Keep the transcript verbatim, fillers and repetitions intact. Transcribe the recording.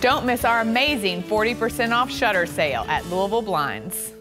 Don't miss our amazing forty percent off shutter sale at Louisville Blinds.